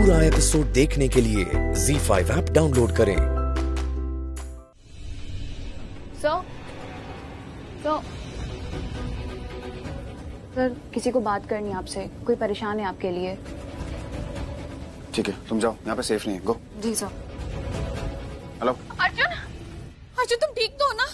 पूरा एपिसोड देखने के लिए ZEE5 ऐप डाउनलोड करें। सर, किसी को बात करनी है आपसे, कोई परेशान है आपके लिए। ठीक है, तुम जाओ, यहाँ पे सेफ नहीं है। गो। जी सर। हेलो अर्जुन, अर्जुन तुम ठीक तो हो ना?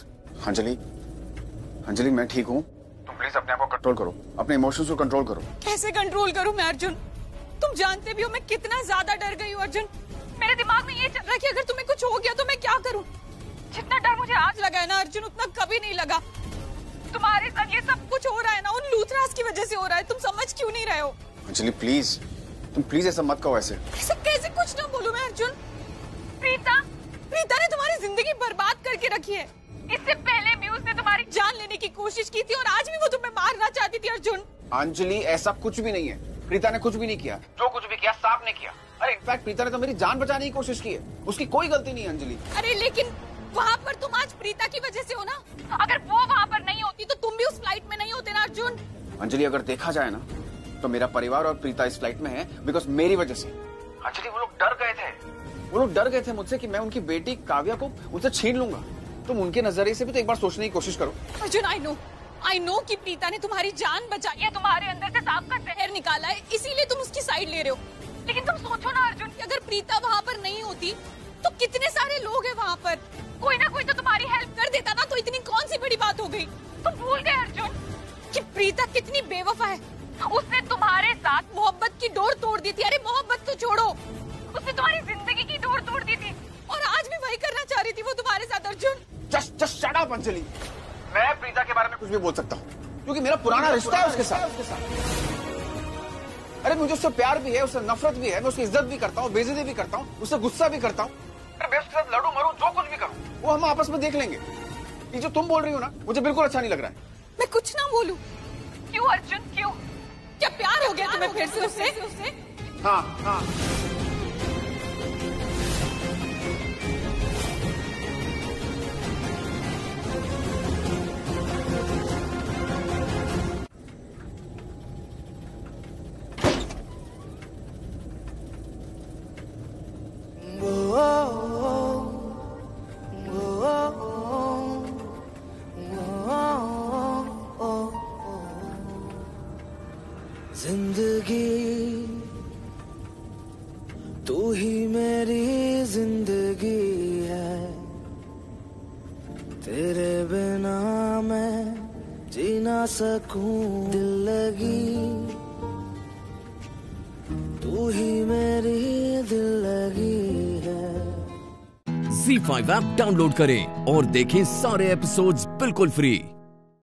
अंजलि मैं ठीक हूँ। तुम प्लीज अपने आप को कंट्रोल करो, अपने इमोशंस को कंट्रोल करो। कैसे कंट्रोल करूँ मैं अर्जुन? तुम जानते भी हो मैं कितना ज्यादा डर गई हूँ अर्जुन। मेरे दिमाग में ये चल रहा है कि अगर तुम्हें कुछ हो गया तो मैं क्या करूँ। जितना डर मुझे आज लगा है ना अर्जुन, उतना कभी नहीं लगा। तुम्हारे साथ ये सब कुछ हो रहा है ना, उन लूथरास की वजह से हो रहा है। तुम समझ क्यों नहीं रहे हो? अंजलि प्लीज, तुम प्लीज ऐसा मत कहो। ऐसे कैसे कुछ ना बोलूं मैं अर्जुन? प्रीता ने तुम्हारी जिंदगी बर्बाद करके रखी है। इससे पहले भी उसने तुम्हारी जान लेने की कोशिश की थी और आज भी वो तुम्हें मारना चाहती थी अर्जुन। अंजलि ऐसा कुछ भी नहीं है, प्रीता ने कुछ भी नहीं किया। जो कुछ भी किया सांप ने किया। अरे इनफैक्ट प्रीता ने तो मेरी जान बचाने की कोशिश की है, उसकी कोई गलती नहीं है अंजलि। अरे लेकिन वहाँ पर तुम आज प्रीता की वजह से हो ना। अगर वो वहाँ पर नहीं होती तो तुम भी उस फ्लाइट में नहीं होते ना अर्जुन। अंजलि अगर देखा जाए ना तो मेरा परिवार और प्रीता इस फ्लाइट में है बिकॉज मेरी वजह से। अंजलि वो लोग डर गए थे मुझसे कि मैं उनकी बेटी काव्या को उनसे छीन लूंगा। तुम उनके नजरिए से भी तो एक बार सोचने की कोशिश करो। अर्जुन आई नो कि प्रीता ने तुम्हारी जान बचाई है, तुम्हारे अंदर से सांप का जहर निकाला है, इसीलिए तुम उसकी साइड ले रहे हो। लेकिन तुम सोचो ना अर्जुन कि अगर प्रीता वहाँ पर नहीं होती तो कितने सारे लोग हैं वहाँ पर। कोई ना कोई तो तुम्हारी हेल्प कर देता ना, तो इतनी कौन सी बड़ी बात हो गई। तुम भूल गए अर्जुन कि प्रीता कितनी बेवफा है। उसने तुम्हारे साथ मोहब्बत की डोर तोड़ दी थी। अरे मोहब्बत तो छोड़ो, उसने तुम्हारी जिंदगी की डोर तोड़ दी थी और आज भी वही करना चाह रही थी वो तुम्हारे साथ Arjun. Just shut up Anjali. मैं प्रीता के बारे में कुछ भी बोल सकता हूँ क्योंकि मेरा पुराना रिश्ता है उसके साथ। अरे मुझे उससे प्यार भी है, उससे नफरत भी है, मैं उसकी इज्जत भी करता हूँ, बेइज्जती भी करता हूँ, उससे गुस्सा भी करता हूँ। मैं उसके साथ लड़ू मरू जो कुछ भी करूँ वो हम आपस में देख लेंगे। ये जो तुम बोल रही हो ना मुझे बिल्कुल अच्छा नहीं लग रहा है। मैं कुछ ना बोलूं? क्यों अर्जुन क्यों? क्या प्यार हो गया तुम्हें फिर से उससे? हाँ जिंदगी तू ही मेरी जिंदगी है, तेरे बिना मैं जी ना सकूं। दिल लगी तू ही मेरी दिल लगी है। ZEE5 ऐप डाउनलोड करें और देखें सारे एपिसोड्स बिल्कुल फ्री।